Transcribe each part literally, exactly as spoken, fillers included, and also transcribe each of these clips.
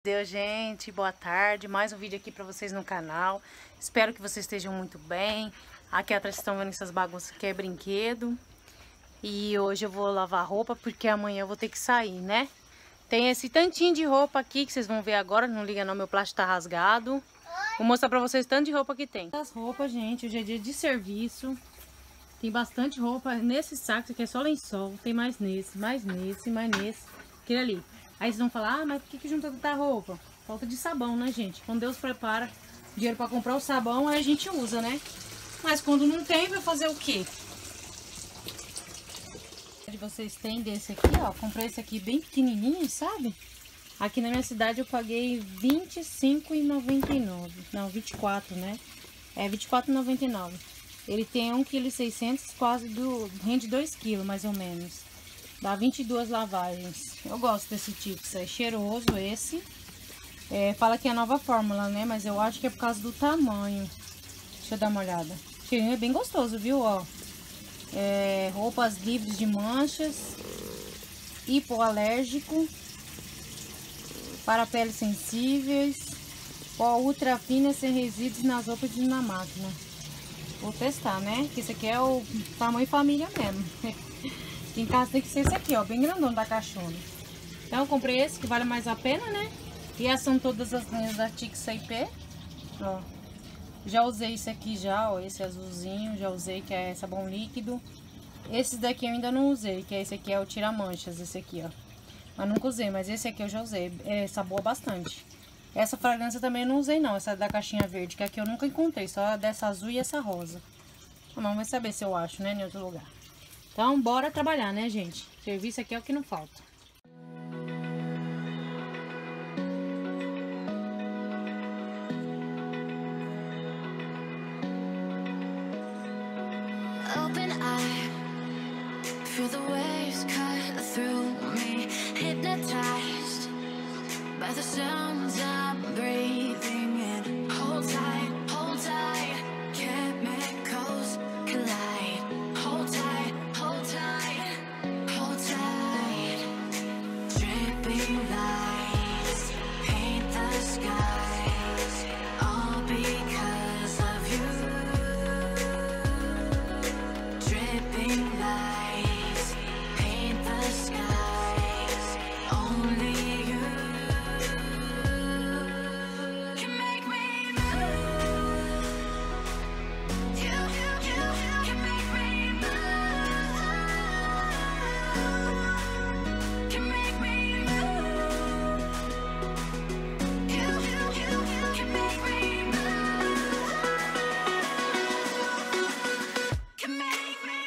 Deus, gente, boa tarde, mais um vídeo aqui pra vocês no canal. Espero que vocês estejam muito bem. Aqui atrás estão vendo essas bagunças que é brinquedo. E hoje eu vou lavar roupa porque amanhã eu vou ter que sair, né? Tem esse tantinho de roupa aqui que vocês vão ver agora, não liga não, meu plástico tá rasgado. Vou mostrar pra vocês tanto de roupa que tem. As roupas, gente, hoje é dia de serviço. Tem bastante roupa nesse saco, isso aqui é só lençol. Tem mais nesse, mais nesse, mais nesse, aquele ali. Aí vocês vão falar, ah, mas por que que junta tanta roupa? Falta de sabão, né, gente? Quando Deus prepara dinheiro pra comprar o sabão, aí a gente usa, né? Mas quando não tem, vai fazer o quê? Vocês têm desse aqui, ó. Comprei esse aqui bem pequenininho, sabe? Aqui na minha cidade eu paguei vinte e cinco reais e noventa e nove centavos. Não, vinte e quatro, né? É vinte e quatro reais e noventa e nove centavos. Ele tem um vírgula seis quilos, quase do... rende dois quilos, mais ou menos. Dá vinte e duas lavagens. Eu gosto desse tipo, é cheiroso esse. É, fala que é a nova fórmula, né? Mas eu acho que é por causa do tamanho. Deixa eu dar uma olhada. O cheirinho é bem gostoso, viu? Ó, é, roupas livres de manchas. Hipoalérgico. Para peles sensíveis. Pó ultra fina sem resíduos nas roupas e na máquina. Vou testar, né? Que esse aqui é o tamanho família mesmo. Em casa tem que ser esse aqui, ó, bem grandão da caixona. Então eu comprei esse que vale mais a pena, né? E essas são todas as linhas da Tic C I P. Ó, já usei esse aqui já, ó, esse azulzinho, já usei, que é sabão líquido. Esses daqui eu ainda não usei, que é esse aqui é o tira-manchas, esse aqui, ó. Mas nunca usei, mas esse aqui eu já usei, é, saboa bastante. Essa fragrância também eu não usei não, essa da caixinha verde, que aqui eu nunca encontrei, só dessa azul e essa rosa. Mas vai saber se eu acho, né, em outro lugar. Então, bora trabalhar, né, gente? Serviço aqui é o que não falta. Open eye, feel the waves cut through me, hypnotized by the sounds I'm breathing in. Hold tight, hold tight, chemicals collide. Hold tight, hold tight, hold tight. Dripping lights paint the skies, all because of you. Dripping lights paint the skies, only you can make me move. You, you, you can make me move. Can make me move. You, you, you can make me move. Can make me.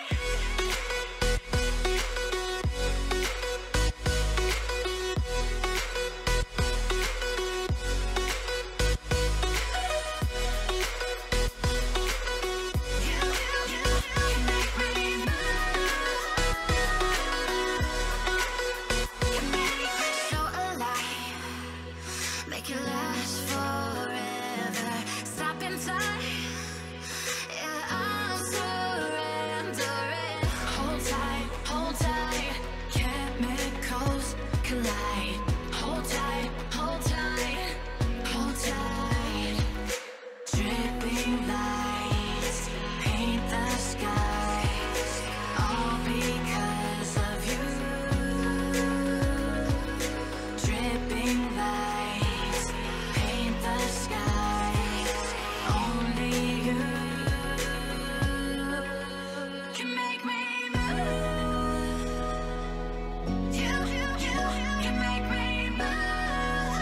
So alive, make it last forever. Stop in time, yeah, I'm surrendering. Hold tight, hold tight, chemicals collide. Hold tight, hold tight, hold tight. Dripping lights paint the skies, all because of you. Dripping lights paint the skies, only you can make me move. You, you, you can make me move.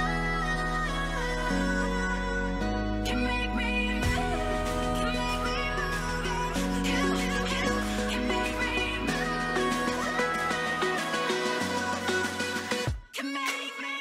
Can make me move. Can make me move. You, you, you can make me move. Can make me.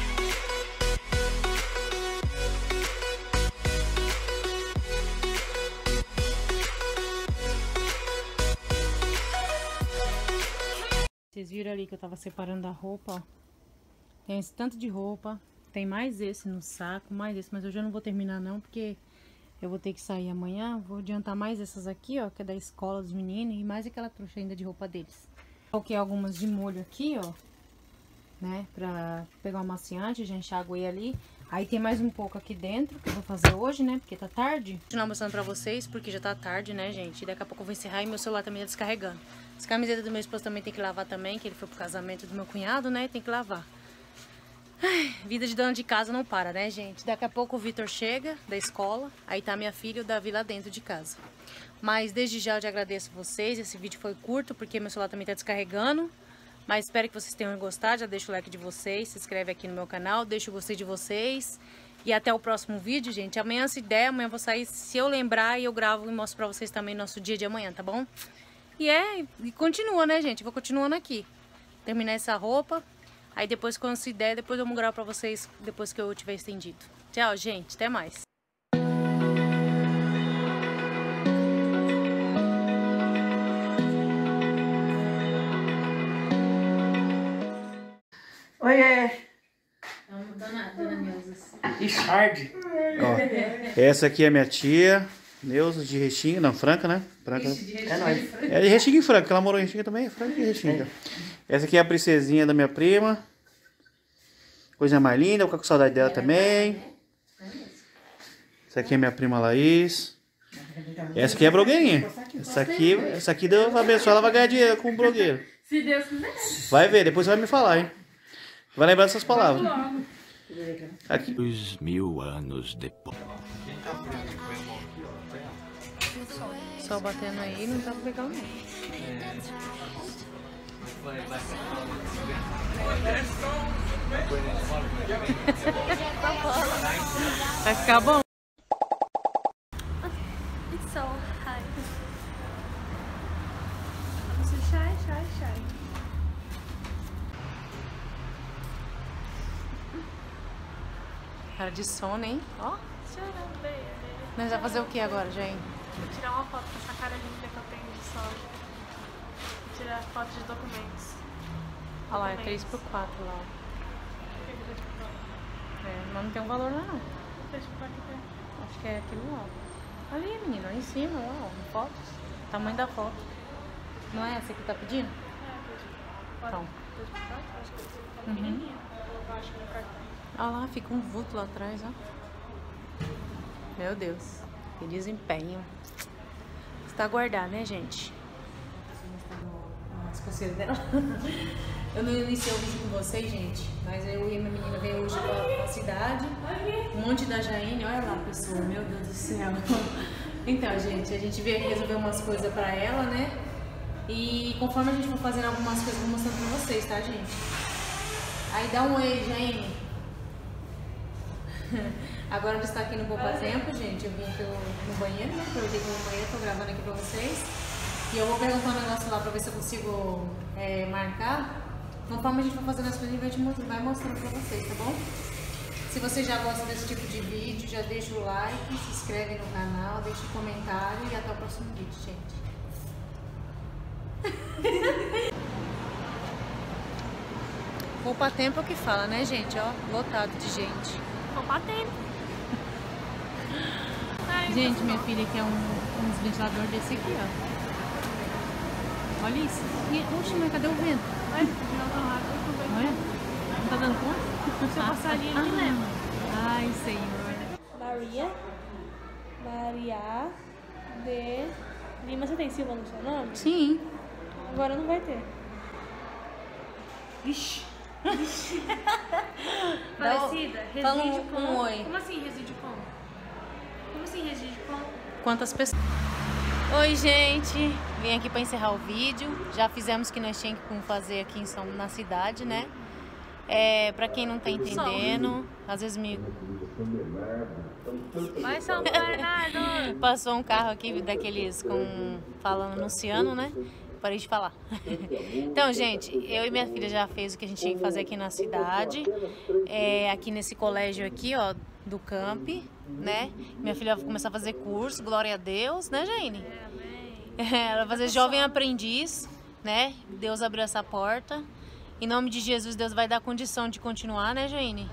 Vocês viram ali que eu tava separando a roupa, ó. Tem esse tanto de roupa. Tem mais esse no saco, mais esse. Mas eu já não vou terminar não, porque eu vou ter que sair amanhã. Vou adiantar mais essas aqui, ó, que é da escola dos meninos. E mais aquela trouxa ainda de roupa deles. Coloquei algumas de molho aqui, ó. né? Pra pegar o amaciante, já enxaguei ali. Aí tem mais um pouco aqui dentro, que eu vou fazer hoje, né? Porque tá tarde. Vou continuar mostrando pra vocês, porque já tá tarde, né, gente? E daqui a pouco eu vou encerrar e meu celular também tá descarregando. As camisetas do meu esposo também tem que lavar também, que ele foi pro casamento do meu cunhado, né? Tem que lavar. Ai, vida de dona de casa não para, né, gente? Daqui a pouco o Vitor chega da escola, aí tá minha filha e o Davi lá dentro de casa. Mas desde já eu já agradeço vocês. Esse vídeo foi curto, porque meu celular também tá descarregando. Mas espero que vocês tenham gostado. Já deixa o like de vocês, se inscreve aqui no meu canal, deixa o gostei de vocês. E até o próximo vídeo, gente. Amanhã, se der, amanhã eu vou sair. Se eu lembrar, eu gravo e mostro pra vocês também nosso dia de amanhã, tá bom? E é, e continua, né, gente? Vou continuando aqui. Terminar essa roupa. Aí depois, quando se der, depois eu vou gravar pra vocês depois que eu tiver estendido. Tchau, gente. Até mais. Oiê! Dona, dona Neuza. Richard. Ó, essa aqui é minha tia, Neuza de Restinga, não, Franca, né? Franca. É nóis. É de Restinga e Franca, que ela morou em Restinga também, é Franca e Restinga. Essa aqui é a princesinha da minha prima. Coisa mais linda, vou ficar com saudade dela também. Essa aqui é minha prima Laís. Essa aqui é a blogueirinha. Essa aqui, essa aqui Deus vai abençoar, ela vai ganhar dinheiro com o blogueiro. Se Deus quiser. Vai ver, depois você vai me falar, hein? Vai lembrar dessas palavras. Aqui. Dois mil anos depois. Só batendo aí, não tá legal não. Vai ficar bom? It's so high. So shy, shy, shy. Cara de sono, hein? Ó. Shut up, baby. Nós vamos fazer o que agora, gente? Vou tirar uma foto com essa cara linda que eu tenho de sol. Vou tirar foto de documentos. Olha lá, é três por quatro lá. É, mas não tem um valor lá não. três por quatro aqui. Acho que é aquilo lá. Ali, menina, lá em cima, lá, ó. Fotos. Tamanho da foto. Não é essa que tá pedindo? É, três por quatro. Então. três por quatro? Acho que é Uhum. pequenininha. Vou colocar, acho que no cartão. Olha lá, fica um vulto lá atrás, ó. Meu Deus. Que desempenho. Está guardado, né, gente? As coceiras dela. Eu não iniciei o vídeo com vocês, gente. Mas eu e a minha menina veio hoje pra, pra cidade. Um monte da Jaine. Olha lá, pessoal. Meu Deus do céu. Então, gente, a gente veio aqui resolver umas coisas pra ela, né? E conforme a gente for fazendo algumas coisas, eu vou mostrando pra vocês, tá, gente? Aí dá um oi, Jaine. Agora eu estou aqui no Poupa Tempo, gente. Eu vim aqui no banheiro, né? Aproveitei que eu vou no banheiro, tô gravando aqui pra vocês. E eu vou perguntar um negócio lá pra ver se eu consigo é, marcar. Conforme a gente for fazendo as coisas, a gente vai mostrando pra vocês, tá bom? Se você já gosta desse tipo de vídeo, já deixa o like, se inscreve no canal, deixa um comentário e até o próximo vídeo, gente. Poupa Tempo é o que fala, né, gente? Ó, lotado de gente. Tô batendo. Ai, Gente, minha filha quer um, um ventilador desse aqui, ó. Olha isso. E, oxe, mas cadê o vento? Ai, não, não, água, eu tô bem. Olha. Não tá dando conta? Se eu passar ali, ele me leva. Ai, Senhor. Maria. Maria de Lima. Você tem Silva no seu nome? Sim. Agora não vai ter. Ixi. Falecida? fala Reside um- com... um oi. Como assim reside com? Como assim reside com? Quantas pessoas... Oi, gente. Vim aqui pra encerrar o vídeo. Já fizemos o que nós tínhamos que fazer aqui em São, na cidade, né? É, pra quem não tá entendendo, às vezes me... Vai, São Bernardo! Passou um carro aqui daqueles com... falando, anunciando, né? Parei de falar. Então, gente, eu e minha filha já fez o que a gente tinha que fazer aqui na cidade. É, aqui nesse colégio aqui, ó, do Camp, né? Minha filha vai começar a fazer curso, glória a Deus, né, Jaine? Ela vai fazer jovem aprendiz, né? Deus abriu essa porta. Em nome de Jesus, Deus vai dar condição de continuar, né, Jaine?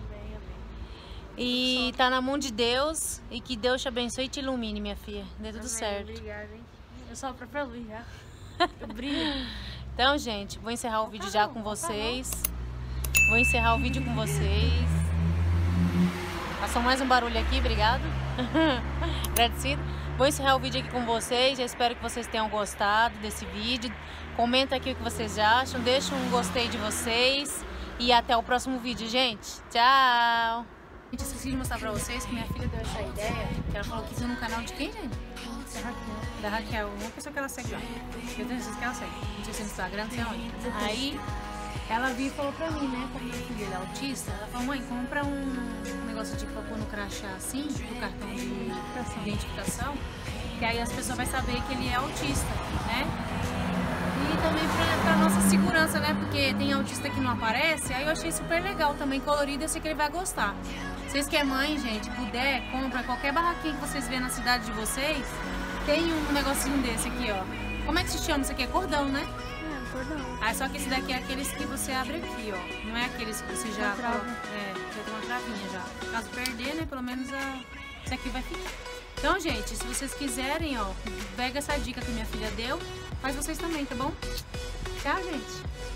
E tá na mão de Deus e que Deus te abençoe e te ilumine, minha filha. Dê tudo certo. Obrigada, hein? Eu sou a própria luz já. Eu brilho. Então, gente, vou encerrar o vídeo já com vocês. Vou encerrar o vídeo com vocês. Passou mais um barulho aqui, obrigado. Agradecido. Vou encerrar o vídeo aqui com vocês. Já espero que vocês tenham gostado desse vídeo. Comenta aqui o que vocês acham. Deixa um gostei de vocês. E até o próximo vídeo, gente. Tchau! Gente, esqueci de mostrar pra vocês que minha filha deu essa ideia. Que ela falou que isso no canal de quem, gente? Da Raquel. Da Raquel. Uma pessoa que ela segue lá. Eu tenho certeza que ela segue. Não sei se é no Instagram, não sei onde. Aí, ela viu e falou pra mim, né? Como meu filho é autista. Ela falou, mãe, compra um negócio de pra pôr no crachá assim, do cartão de identificação. Que aí as pessoas vão saber que ele é autista, né? E também pra, pra nossa segurança, né? Porque tem autista que não aparece. Aí eu achei super legal também, colorido. Eu sei que ele vai gostar. Vocês que é mãe, gente, puder, compra qualquer barraquinha que vocês vêem na cidade de vocês. Tem um negocinho desse aqui, ó. Como é que se chama? Isso aqui é cordão, né? É, cordão. Ah, só que esse daqui é aqueles que você abre aqui, ó. Não é aqueles que você já... trava. É, já tem uma travinha já. Caso perder, né? Pelo menos a... esse aqui vai ficar. Então, gente, se vocês quiserem, ó, pega essa dica que minha filha deu. Faz vocês também, tá bom? Tchau, gente.